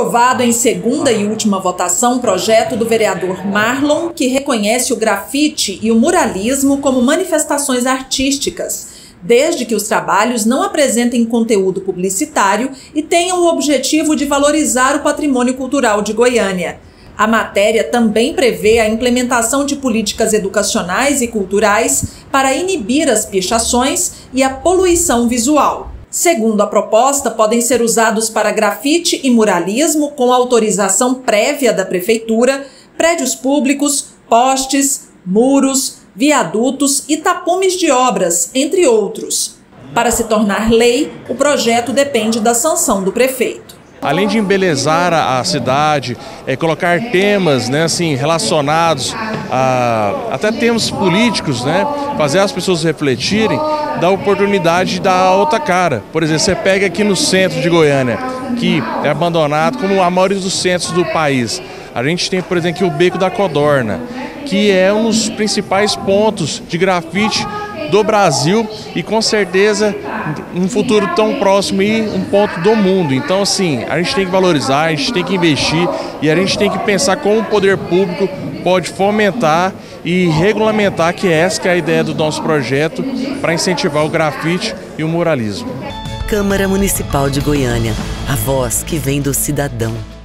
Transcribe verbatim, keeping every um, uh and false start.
aprovado em segunda e última votação um projeto do vereador Marlon que reconhece o grafite e o muralismo como manifestações artísticas, desde que os trabalhos não apresentem conteúdo publicitário e tenham o objetivo de valorizar o patrimônio cultural de Goiânia. A matéria também prevê a implementação de políticas educacionais e culturais para inibir as pichações e a poluição visual. Segundo a proposta, podem ser usados para grafite e muralismo com autorização prévia da Prefeitura, prédios públicos, postes, muros, viadutos e tapumes de obras, entre outros. Para se tornar lei, o projeto depende da sanção do prefeito. Além de embelezar a, a cidade, é, colocar temas, né, assim, relacionados a até temas políticos, né, fazer as pessoas refletirem, dá oportunidade de dar outra cara. Por exemplo, você pega aqui no centro de Goiânia, que é abandonado como a maioria dos centros do país. A gente tem, por exemplo, aqui o Beco da Codorna, que é um dos principais pontos de grafite do Brasil e com certeza um futuro tão próximo e um ponto do mundo. Então assim, a gente tem que valorizar, a gente tem que investir e a gente tem que pensar como o poder público pode fomentar e regulamentar, que essa que é a ideia do nosso projeto, para incentivar o grafite e o muralismo. Câmara Municipal de Goiânia, a voz que vem do cidadão.